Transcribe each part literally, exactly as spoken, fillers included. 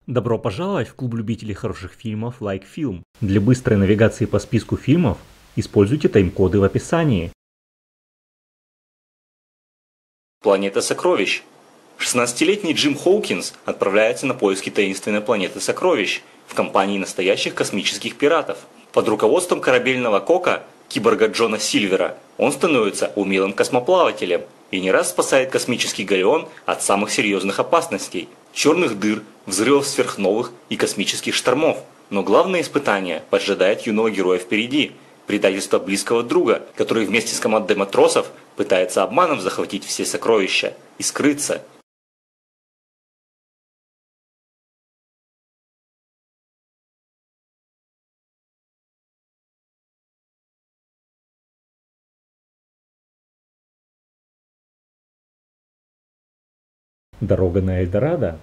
Добро пожаловать в клуб любителей хороших фильмов Like Film. Для быстрой навигации по списку фильмов используйте тайм-коды в описании. Планета сокровищ. шестнадцатилетний Джим Хоукинс отправляется на поиски таинственной планеты сокровищ в компании настоящих космических пиратов. Под руководством корабельного кока, киборга Джона Сильвера, он становится умелым космоплавателем и не раз спасает космический галеон от самых серьезных опасностей – черных дыр, взрывов сверхновых и космических штормов. Но главное испытание поджидает юного героя впереди – предательство близкого друга, который вместе с командой матросов пытается обманом захватить все сокровища и скрыться. Дорога на Эльдорадо.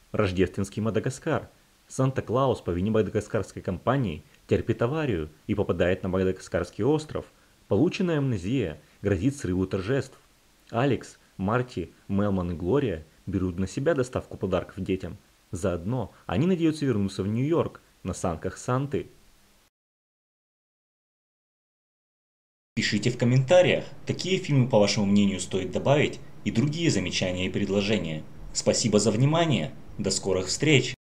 Рождественский Мадагаскар. Санта-Клаус по вине мадагаскарской компании терпит аварию и попадает на Мадагаскарский остров. Полученная амнезия грозит срыву торжеств. Алекс, Марти, Мелман и Глория берут на себя доставку подарков детям. Заодно они надеются вернуться в Нью-Йорк на санках Санты. Пишите в комментариях, какие фильмы, по вашему мнению, стоит добавить, и другие замечания и предложения. Спасибо за внимание. До скорых встреч!